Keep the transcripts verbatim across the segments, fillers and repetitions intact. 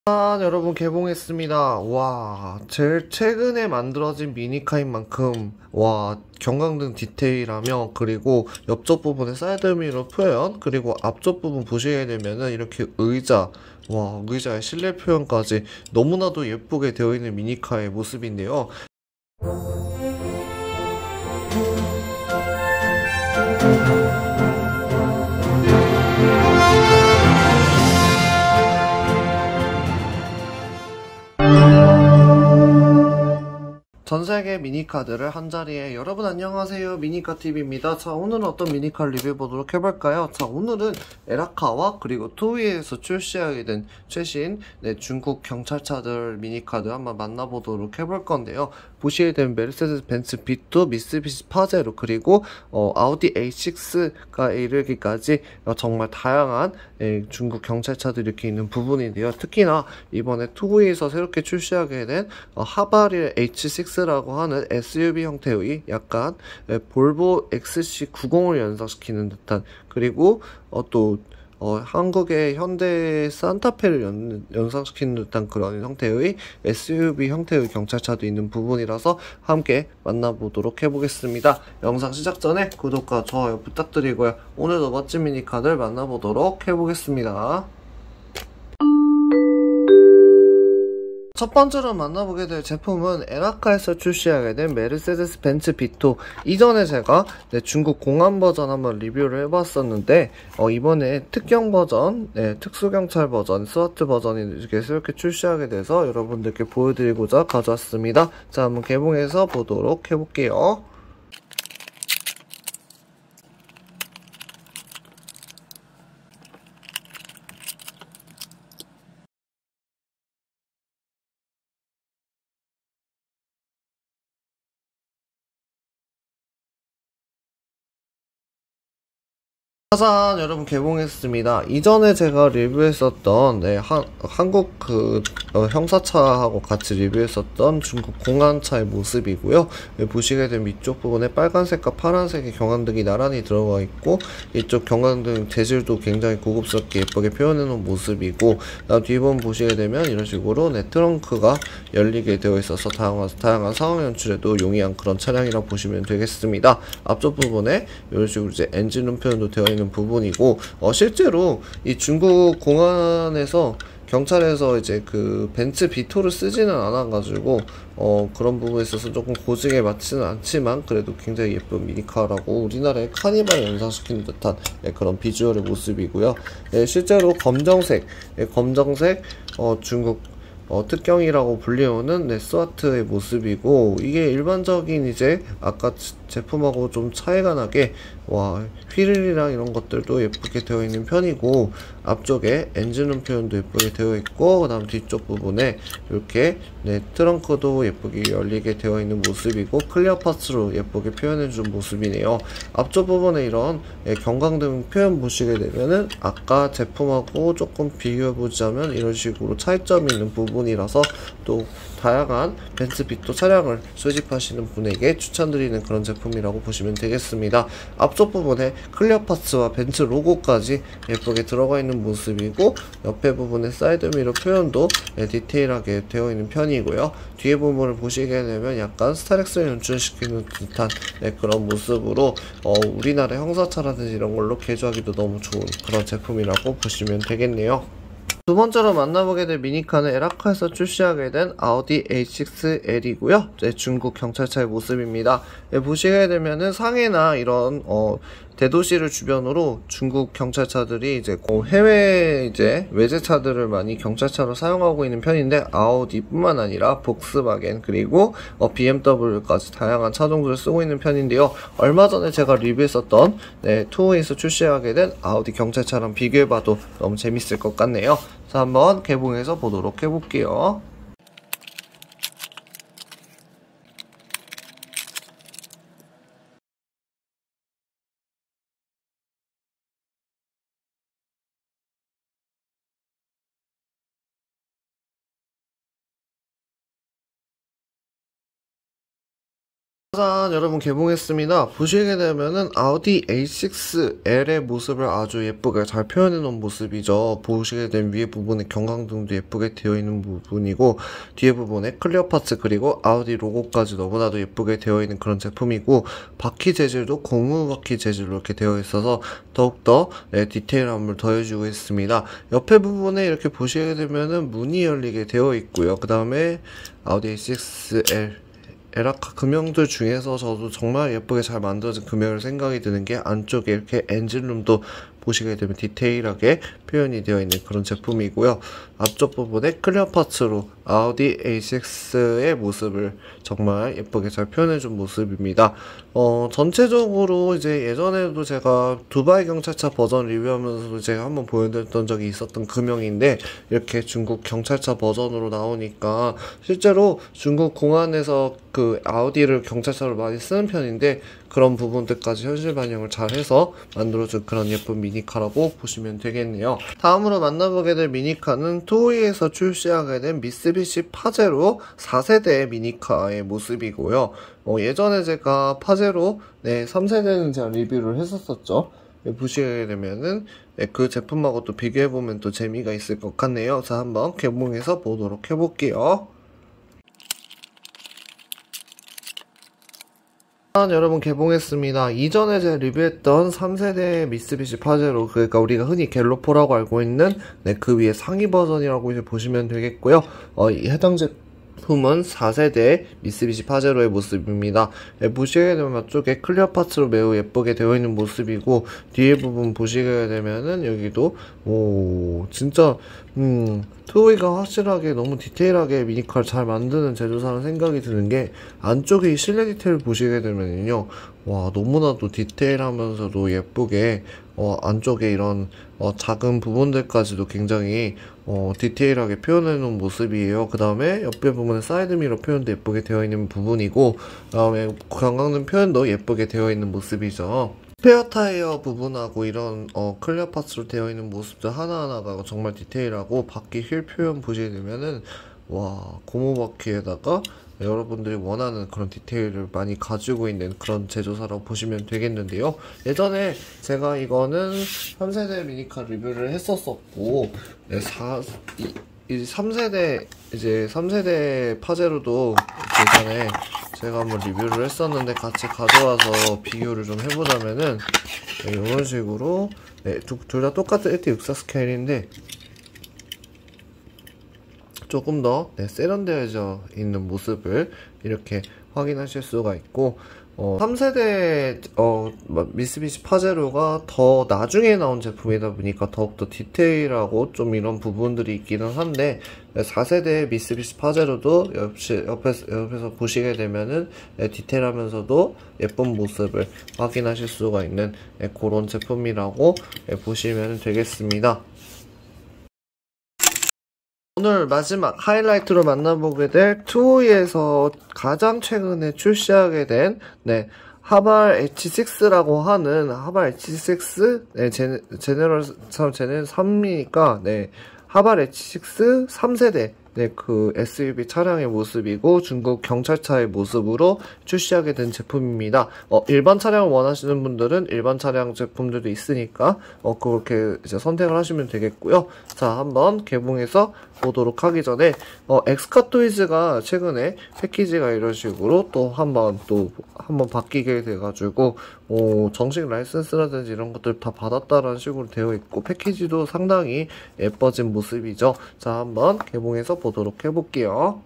아, 여러분 개봉했습니다. 와, 제일 최근에 만들어진 미니카인 만큼 와, 경광등 디테일하며 그리고 옆쪽 부분의 사이드미러 표현 그리고 앞쪽 부분 보시게 되면은 이렇게 의자 와, 의자의 실내 표현까지 너무나도 예쁘게 되어 있는 미니카의 모습인데요. 전 세계 미니카들을 한자리에 여러분 안녕하세요, 미니카티비입니다. 자, 오늘은 어떤 미니카 리뷰해 보도록 해볼까요? 자, 오늘은 에라카와 그리고 투위에서 출시하게 된 최신 네, 중국 경찰차들 미니카드 한번 만나보도록 해볼 건데요. 보시게 되면 메르세데스 벤츠 비투, 미쓰비시 파제로 그리고 어, 아우디 에이 식스가 이르기까지 어, 정말 다양한 예, 중국 경찰차들이 이렇게 있는 부분인데요. 특히나 이번에 투위에서 새롭게 출시하게 된 어, 하바릴 에이치 식스라고 하는 에스유브이 형태의 약간 예, 볼보 엑스씨 구십을 연상시키는 듯한 그리고 어, 또 어, 한국의 현대 산타페를 연, 연상시키는 듯한 그런 형태의 에스유브이 형태의 경찰차도 있는 부분이라서 함께 만나보도록 해보겠습니다. 영상 시작 전에 구독과 좋아요 부탁드리고요. 오늘도 멋진 미니카들 만나보도록 해보겠습니다. 첫 번째로 만나보게 될 제품은 에라카에서 출시하게 된 메르세데스 벤츠 비투. 이전에 제가 네, 중국 공안 버전 한번 리뷰를 해봤었는데 어, 이번에 특경 버전, 네, 특수경찰 버전, 스와트 버전이 이렇게 이렇게 출시하게 돼서 여러분들께 보여드리고자 가져왔습니다. 자, 한번 개봉해서 보도록 해볼게요. 짜잔, 여러분 개봉했습니다. 이전에 제가 리뷰했었던 네, 한, 한국 그 어, 형사차하고 같이 리뷰했었던 중국 공안차의 모습이고요. 네, 보시게 되면 이쪽 부분에 빨간색과 파란색의 경광등이 나란히 들어가 있고 이쪽 경광등 재질도 굉장히 고급스럽게 예쁘게 표현해 놓은 모습이고 나 뒷부분 보시게 되면 이런 식으로 네, 트렁크가 열리게 되어 있어서 다양한, 다양한 상황 연출에도 용이한 그런 차량이라고 보시면 되겠습니다. 앞쪽 부분에 이런 식으로 이제 엔진룸 표현도 되어 있는 부분이고 어, 실제로 이 중국 공안에서 경찰에서 이제 그 벤츠 비토를 쓰지는 않아가지고 어 그런 부분에 있어서 조금 고증에 맞지는 않지만 그래도 굉장히 예쁜 미니카라고 우리나라의 카니발 연상시키는 듯한 예, 그런 비주얼의 모습이고요. 예, 실제로 검정색, 예, 검정색 어 중국 어, 특경이라고 불리우는 네, 스와트의 모습이고 이게 일반적인 이제 아까 제품하고 좀 차이가 나게 와 휠이랑 이런 것들도 예쁘게 되어 있는 편이고 앞쪽에 엔진룸 표현도 예쁘게 되어 있고 그 다음 뒤쪽 부분에 이렇게 네, 트렁크도 예쁘게 열리게 되어 있는 모습이고 클리어 파츠로 예쁘게 표현해 준 모습이네요. 앞쪽 부분에 이런 예, 경광등 표현 보시게 되면은 아까 제품하고 조금 비교해 보자면 이런 식으로 차이점이 있는 부분이라서 또 다양한 벤츠 비토 차량을 수집하시는 분에게 추천드리는 그런 제품이라고 보시면 되겠습니다. 앞쪽 부분에 클리어 파츠와 벤츠 로고까지 예쁘게 들어가 있는 모습이고 옆에 부분에 사이드미러 표현도 네, 디테일하게 되어 있는 편이고요. 뒤에 부분을 보시게 되면 약간 스타렉스를 연출시키는 듯한 네, 그런 모습으로 어, 우리나라 형사차라든지 이런 걸로 개조하기도 너무 좋은 그런 제품이라고 보시면 되겠네요. 두 번째로 만나보게 될 미니카는 에라카에서 출시하게 된 아우디 에이 식스 엘이고요. 네, 중국 경찰차의 모습입니다. 네, 보시게 되면은 상해나 이런 어, 대도시를 주변으로 중국 경찰차들이 이제 어, 해외 이제 외제차들을 많이 경찰차로 사용하고 있는 편인데 아우디뿐만 아니라 복스바겐 그리고 어, 비엠더블유까지 다양한 차종들을 쓰고 있는 편인데요. 얼마 전에 제가 리뷰했었던 네, 투어에서 출시하게 된 아우디 경찰차랑 비교해봐도 너무 재밌을 것 같네요. 자, 한번 개봉해서 보도록 해볼게요. 짜잔, 여러분 개봉했습니다. 보시게 되면은 아우디 에이 식스 엘의 모습을 아주 예쁘게 잘 표현해 놓은 모습이죠. 보시게 된 위에 부분에 경광등도 예쁘게 되어 있는 부분이고, 뒤에 부분에 클리어 파츠 그리고 아우디 로고까지 너무나도 예쁘게 되어 있는 그런 제품이고, 바퀴 재질도 고무 바퀴 재질로 이렇게 되어 있어서 더욱더 네, 디테일함을 더해주고 있습니다. 옆에 부분에 이렇게 보시게 되면은 문이 열리게 되어 있고요. 그 다음에 아우디 에이 식스 엘 에라카 금형들 중에서 저도 정말 예쁘게 잘 만들어진 금형을 생각이 드는 게, 안쪽에 이렇게 엔진룸도 보시게 되면 디테일하게 표현이 되어 있는 그런 제품이고요. 앞쪽 부분에 클리어 파츠로 아우디 에이 식스의 모습을 정말 예쁘게 잘 표현해준 모습입니다. 어, 전체적으로 이제 예전에도 제가 두바이 경찰차 버전 리뷰하면서도 제가 한번 보여드렸던 적이 있었던 금형인데, 이렇게 중국 경찰차 버전으로 나오니까 실제로 중국 공안에서 그 아우디를 경찰차로 많이 쓰는 편인데, 그런 부분들까지 현실 반영을 잘 해서 만들어준 그런 예쁜 미니카라고 보시면 되겠네요. 다음으로 만나보게 될 미니카는 토이에서 출시하게 된 미쓰비시 파제로 사 세대 미니카의 모습이고요. 어, 예전에 제가 파제로 네, 삼 세대는 제가 리뷰를 했었었죠. 네, 보시게 되면은 네, 그 제품하고 또 비교해보면 또 재미가 있을 것 같네요. 자, 한번 개봉해서 보도록 해볼게요. 여러분 개봉했습니다. 이전에 제가 리뷰했던 삼 세대 미쓰비시 파제로, 그러니까 우리가 흔히 갤로포라고 알고 있는 네, 그 위에 상위 버전이라고 이제 보시면 되겠고요. 어, 이 해당 제품은 사 세대 미쓰비시 파제로의 모습입니다. 네, 보시게 되면 앞쪽에 클리어 파츠로 매우 예쁘게 되어 있는 모습이고, 뒤에 부분 보시게 되면은 여기도 오 진짜 음 토이가 확실하게 너무 디테일하게 미니카를 잘 만드는 제조사라는 생각이 드는 게, 안쪽에 이 실내 디테일 보시게 되면요, 와 너무나도 디테일하면서도 예쁘게 어, 안쪽에 이런 어, 작은 부분들까지도 굉장히 어, 디테일하게 표현해 놓은 모습이에요. 그 다음에 옆에 부분에 사이드미러 표현도 예쁘게 되어 있는 부분이고, 그 다음에 경광등 표현도 예쁘게 되어 있는 모습이죠. 스페어 타이어 부분하고 이런 어, 클리어 파츠로 되어 있는 모습들 하나하나가 정말 디테일하고, 바퀴 휠 표현 보시게 되면은 와 고무 바퀴에다가 여러분들이 원하는 그런 디테일을 많이 가지고 있는 그런 제조사라고 보시면 되겠는데요. 예전에 제가 이거는 삼 세대 미니카 리뷰를 했었었고, 네, 사, 이, 이 삼 세대 이제 삼 세대 파제로도 예전에 제가 한번 리뷰를 했었는데, 같이 가져와서 비교를 좀 해보자면은 네, 이런 식으로 네, 둘 다 똑같은 일 대 육십사 스케일인데 조금 더 네, 세련되어져 있는 모습을 이렇게 확인하실 수가 있고, 어, 삼 세대 어, 미쓰비시 파제로가 더 나중에 나온 제품이다 보니까 더욱더 디테일하고 좀 이런 부분들이 있기는 한데, 사 세대 미쓰비시 파제로도 옆시, 옆에서, 옆에서 보시게 되면은 네, 디테일하면서도 예쁜 모습을 확인하실 수가 있는 네, 그런 제품이라고 네, 보시면 되겠습니다. 오늘 마지막 하이라이트로 만나보게 될 투오이에서 가장 최근에 출시하게 된 네, 하발 에이치 식스라고 하는 하발 에이치 식스 네, 제네, 제네럴 제네럴 삼이니까 네, 하발 에이치 식스 삼 세대 네, 그 에스유브이 차량의 모습이고, 중국 경찰차의 모습으로 출시하게 된 제품입니다. 어, 일반 차량을 원하시는 분들은 일반 차량 제품들도 있으니까 어, 그렇게 이제 선택을 하시면 되겠고요. 자, 한번 개봉해서 보도록 하기 전에 어, 엑스카토이즈가 최근에 패키지가 이런 식으로 또 한번 또 한번 바뀌게 돼가지고 어, 정식 라이센스라든지 이런 것들 다 받았다라는 식으로 되어 있고, 패키지도 상당히 예뻐진 모습이죠. 자, 한번 개봉해서 보도록 해볼게요.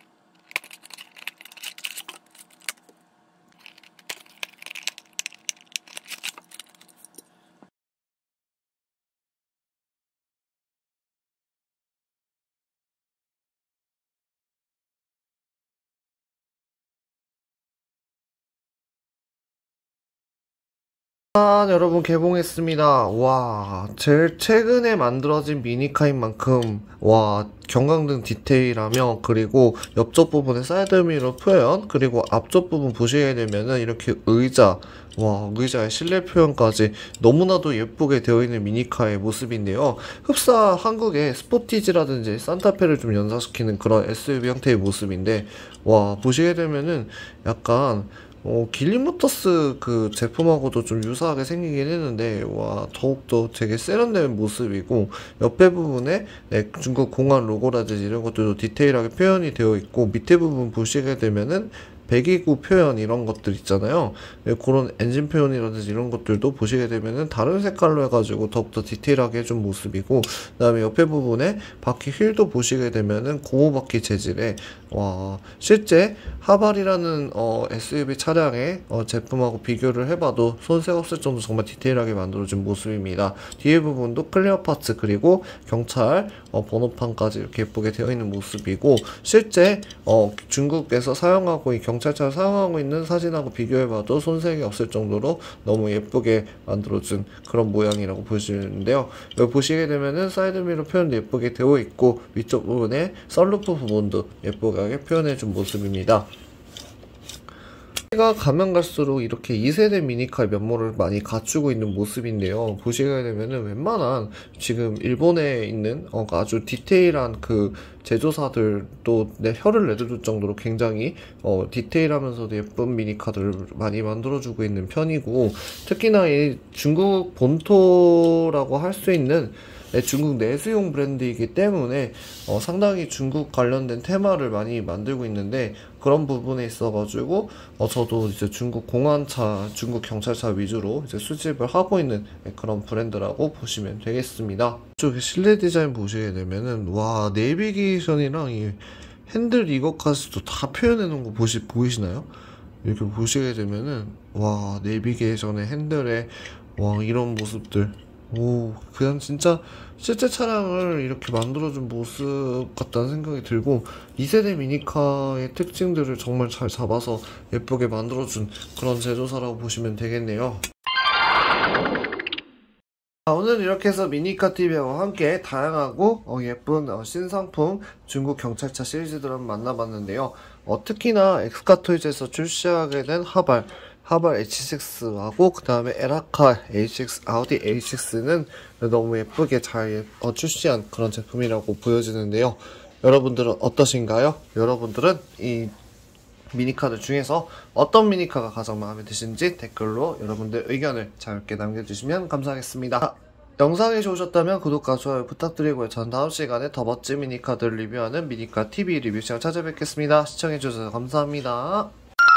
아, 여러분 개봉했습니다. 와, 제일 최근에 만들어진 미니카인 만큼 와 경광등 디테일하며, 그리고 옆쪽 부분에 사이드미러 표현, 그리고 앞쪽 부분 보시게 되면은 이렇게 의자, 와 의자의 실내 표현까지 너무나도 예쁘게 되어 있는 미니카의 모습인데요. 흡사 한국의 스포티지라든지 산타페를 좀 연상시키는 그런 에스유브이 형태의 모습인데, 와 보시게 되면은 약간 어, 길리모터스 그 제품하고도 좀 유사하게 생기긴 했는데, 와, 더욱더 되게 세련된 모습이고, 옆에 부분에 네, 중국 공안 로고라든지 이런 것들도 디테일하게 표현이 되어 있고, 밑에 부분 보시게 되면은 배기구 표현 이런 것들 있잖아요. 네, 그런 엔진 표현이라든지 이런 것들도 보시게 되면은 다른 색깔로 해가지고 더욱더 디테일하게 해준 모습이고, 그 다음에 옆에 부분에 바퀴 휠도 보시게 되면은 고무 바퀴 재질의, 와, 실제 하발이라는 어, 에스유브이 차량의 어, 제품하고 비교를 해봐도 손색 없을 정도 정말 디테일하게 만들어진 모습입니다. 뒤에 부분도 클리어 파츠 그리고 경찰 어, 번호판까지 이렇게 예쁘게 되어 있는 모습이고, 실제 어, 중국에서 사용하고 이 경찰차를 사용하고 있는 사진하고 비교해봐도 손색이 없을 정도로 너무 예쁘게 만들어준 그런 모양이라고 보시는데요. 여기 보시게 되면은 사이드미러 표현도 예쁘게 되어 있고, 위쪽 부분에 썬루프 부분도 예쁘게 표현해준 모습입니다. 가 가면 갈수록 이렇게 이 세대 미니카의 면모를 많이 갖추고 있는 모습인데요. 보시게 되면은 웬만한 지금 일본에 있는 어, 아주 디테일한 그 제조사들도 내 혀를 내둘 정도로 굉장히 어, 디테일하면서도 예쁜 미니카들을 많이 만들어주고 있는 편이고, 특히나 이 중국 본토라고 할 수 있는 네, 중국 내수용 브랜드이기 때문에 어, 상당히 중국 관련된 테마를 많이 만들고 있는데, 그런 부분에 있어가지고 어, 저도 이제 중국 공안차, 중국 경찰차 위주로 이제 수집을 하고 있는 네, 그런 브랜드라고 보시면 되겠습니다. 이쪽에 실내 디자인 보시게 되면은, 와, 내비게이션이랑 이 핸들 이것까지도 다 표현해 놓은 거 보시, 보이시나요? 이렇게 보시게 되면은, 와, 내비게이션의 핸들에 와, 이런 모습들, 오, 그냥 진짜 실제 차량을 이렇게 만들어준 모습 같다는 생각이 들고, 이 세대 미니카의 특징들을 정말 잘 잡아서 예쁘게 만들어준 그런 제조사라고 보시면 되겠네요. 자, 오늘 이렇게 해서 미니카티비와 함께 다양하고 어, 예쁜 어, 신상품 중국 경찰차 시리즈들을 만나봤는데요. 어, 특히나 엑스카토이즈에서 출시하게 된 하발 하발 에이치식스하고 그 다음에 에라카 에이치식스, 아우디 에이치식스는 너무 예쁘게 잘 어, 출시한 그런 제품이라고 보여지는데요. 여러분들은 어떠신가요? 여러분들은 이 미니카들 중에서 어떤 미니카가 가장 마음에 드시는지 댓글로 여러분들 의견을 자유롭게 남겨주시면 감사하겠습니다. 영상이 좋으셨다면 구독과 좋아요 부탁드리고요. 전 다음 시간에 더 멋진 미니카들을 리뷰하는 미니카 티비 리뷰 시간 찾아뵙겠습니다. 시청해주셔서 감사합니다.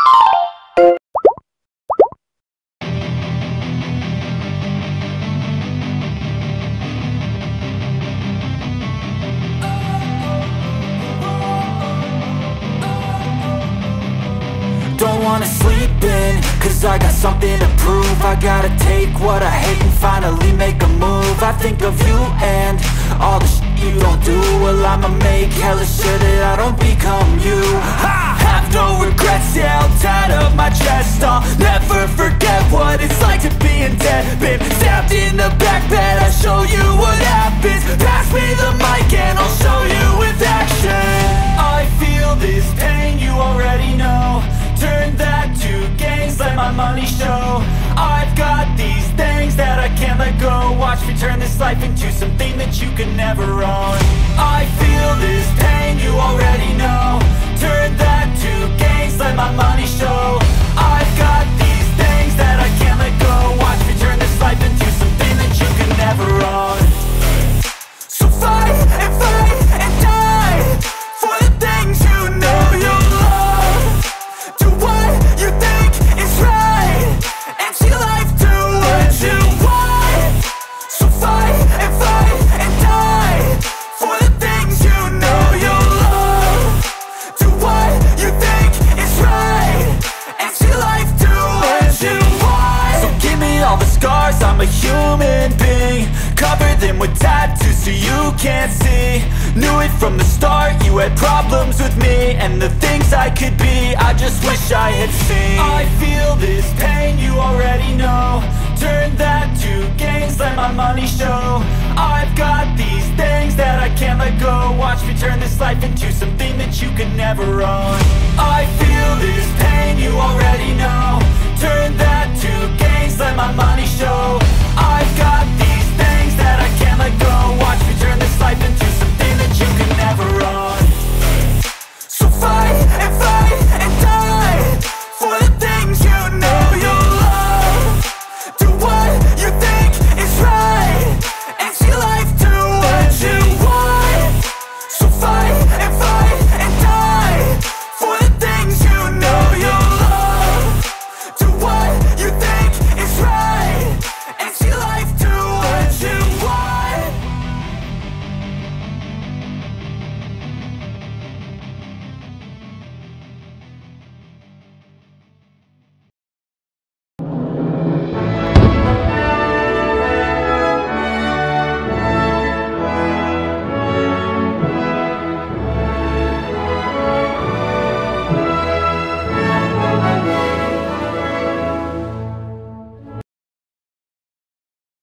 Don't wanna sleep in, cause I got something to prove. I gotta take what I hate and finally make a move. I think of you and all the shit you don't do. Well, I'ma make hella sure that I don't become you. I have no regrets, yeah, I'll tie up my chest. I'll never forget what it's like to be in debt. Been stabbed in the back bed, I'll show you what happens. Pass me the mic and I'll show you with action. I feel this pain, you already know. Turn that to gains, let my money show. I've got these things that I can't let go. Watch me turn this life into something that you can never own. I feel this pain, you already know. Turn that to gains, let my money show. I've got these things that I can't let go. Watch me turn this life into something that you can never own. So fight and fight and die for the things you know you love. Do what you think is right and see life do what you want. So fight and fight and die for the things you know you love. Do what you think is right and see life do what you want. So give me all the scars, I'm a human being. Cover them with tattoos so you can't see. Knew it from the start, you had problems with me and the things I could be, I just wish I had seen. I feel this pain, you already know. Turn that to gains, let my money show. I've got these things that I can't let go. Watch me turn this life into something that you can never own. I feel this pain, you already know.